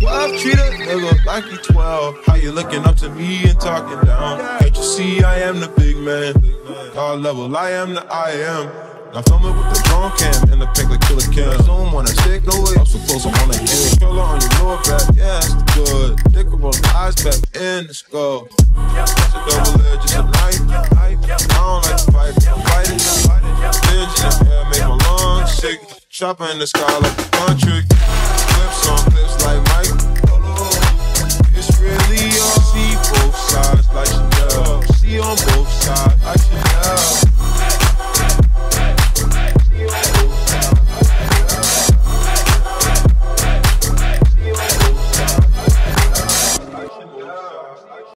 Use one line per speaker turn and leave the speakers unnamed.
12, treat a nigga like he 12. How you looking up to me and talking down? Can't you see I am the big man? God level, I am the I am. Now filming with the drone cam and the pink like killer cam. Zoom on a stick, no way. I'm so close, I wanna kill. Color on your lower back, yeah, that's good. Dick roll eyes back in the skull. That's a double edge, just a knife. I don't like to fight, I'm fighting. Bitch in the air, make my lungs sick. Chopper in the sky like a country. Clips on clips like Mike. It's really all. See both sides like Chanel. See on both